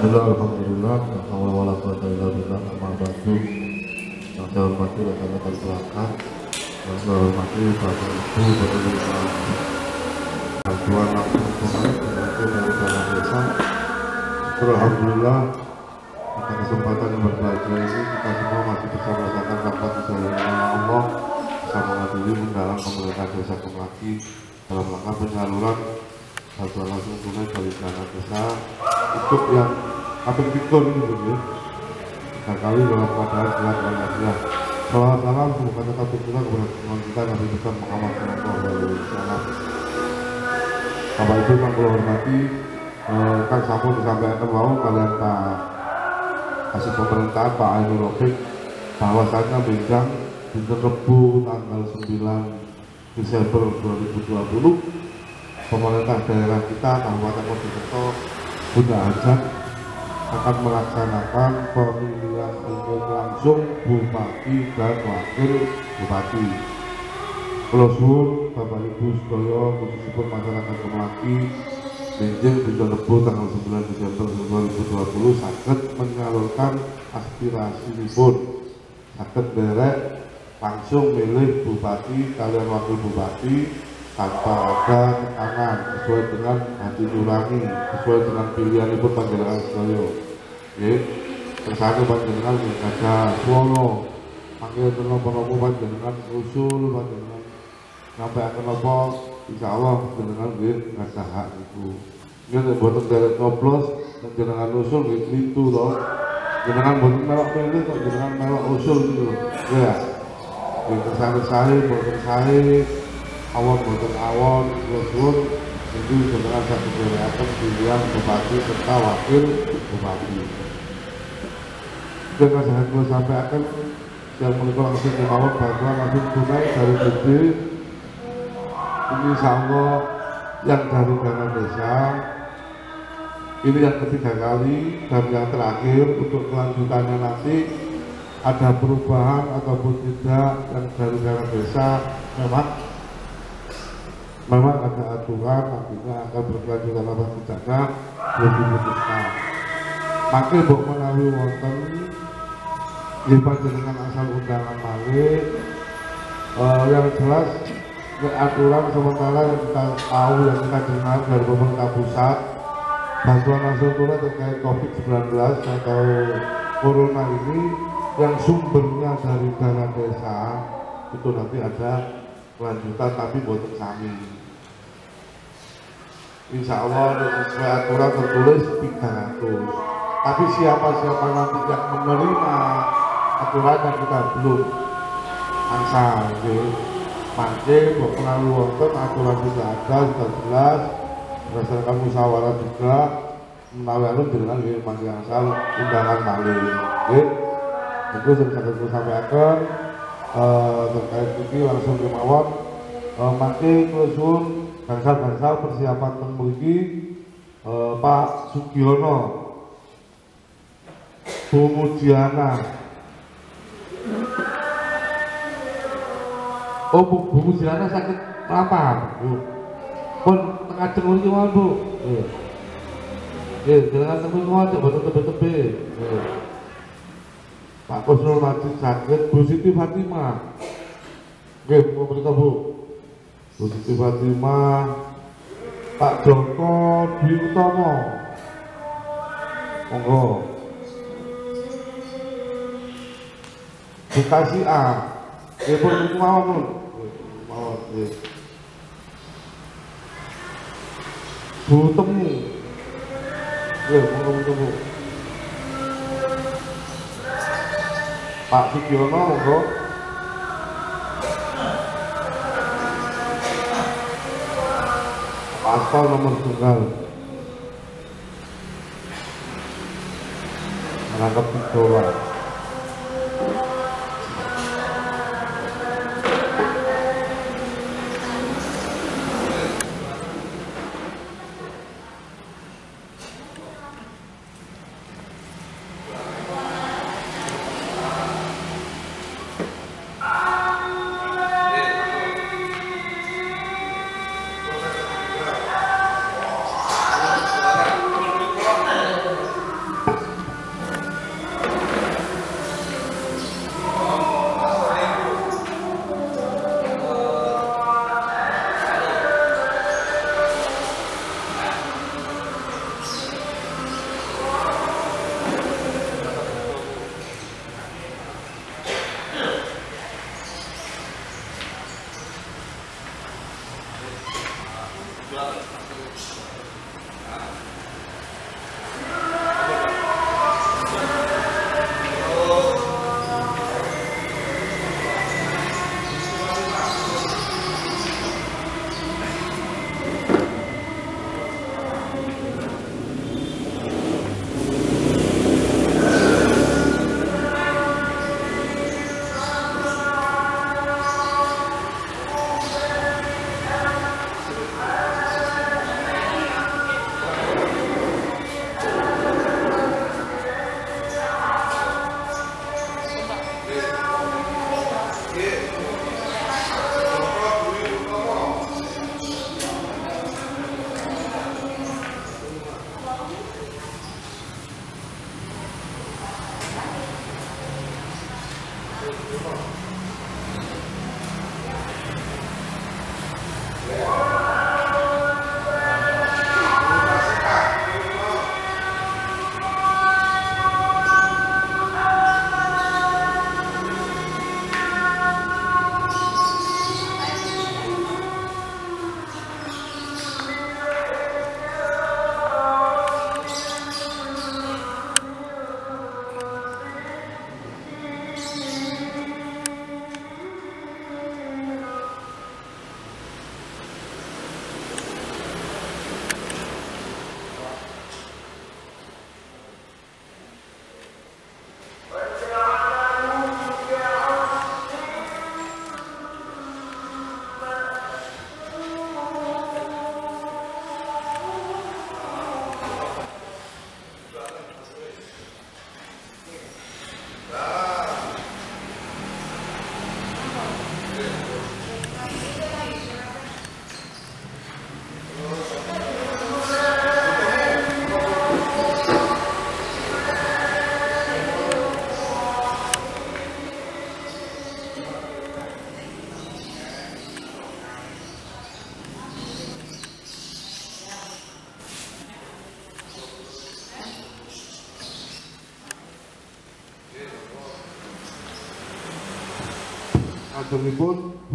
Alhamdulillah, yang saya hormati rekan-rekan pelakar, yang saya hormati Bapak Ibu, Bapak Ibu, bantuan langsung tunai dari dana desa. Alhamdulillah, pada kesempatan yang berbahagia ini kita semua masih bisa merasakan rapat di dalam nama Allah, bisa menghadiri undangan pemerintah desa Kemlaki dalam rangka penyaluran bantuan langsung tunai dari dana desa untuk yang apel pikun ini begini. Tiga kali dalam keadaan sehat walafiat. Salam salam semoga tetap berguna kepada Tuhan kita Nabi besar Muhammad SAW. Bapak Ibu yang saya hormati, kan sampun disampaikan mau kalian Pak Kasih Pemerintahan Pak Ainul Rofiq bahwasanya Benjang dinten Rebu tanggal 9 Desember 2020 pemerintah daerah kita Kabupaten Mojokerto Bunda Hajat akan melaksanakan pemilihan umum langsung Bupati dan Wakil Bupati. Kula suwun Bapak Ibu sedaya khususipun masyarakat Kemlaki benjing dinten Rebu tanggal 9 Desember 2020 saged menyalurkan aspirasipun, saged derek langsung milih Bupati kalian Wakil Bupati tanpa ada tekanan, sesuai dengan hati nurani, sesuai dengan pilihan ibu panjenengan sedaya. Nggih, kersane panjenengan ada suwono, panggil menapa-napa panjenengan usul panjenengan nyampaiaken apa, insyaallah panjenengan nggih ngadah hak niku. Nggih boten derek nyoblos panjenengan usul nggih itu to. Jenengan boten melok pilih kok jenengan melok usul niku lho. Ya. Nggih kersane sae boten sae awon boten awon suwun itu jenengan saged derekaken pilihan Bupati serta Wakil Bupati. Dengan saya sampaikan yang menika langsung kemawon bantuan langsung tunai dari BD ini insyaallah yang dari dana desa ini yang ketiga kali dan yang terakhir. Untuk kelanjutannya nanti ada perubahan ataupun tidak yang dari dana desa memang ada aturan nantinya akan berkelanjutan apa tidaknya belum diputuskan. Maka mbok menawi wonten nggih panjenengan asal undangan malih yang jelas aturan sementara yang kita tahu yang kita dengar dari pemerintah pusat bantuan langsung tunai terkait COVID-19 atau corona ini yang sumbernya dari dana desa itu nanti ada kelanjutan tapi buat kami. Insya Allah sesuai aturan tertulis 300. Tapi siapa-siapa nanti yang menerima aturan yang kita belum angsal, mangke pengaruh wonten aturan sudah ada, sudah jelas berdasarkan musyawarah juga menawi anu dengan mangke angsal undangan malih. Itu saya sampaikan terkait ini langsung kemawon mangke kula suwun gangsal-gangsal persiapan teng mriki Pak Sugiono, Bu Mujiana, Bu Mujiana sakit apa Bu? Pun tengah cengur iki wae Bu. Nggih, jenengan temu semua coba tebe-tebe. Pak Kusnul Majid sakit, Bu Siti Fatimah. Nggih, mau berita Bu. Bu Siti Fatimah, Pak Joko Dwi Utomo. Monggo. Bu Kasia. Nggih, pun mawon. Mawon, nggih. Bu Temu. Nggih, monggo Bu. Pak Sugiono monggo. Aspal nomor tunggal menangkap Victoria. Aturipun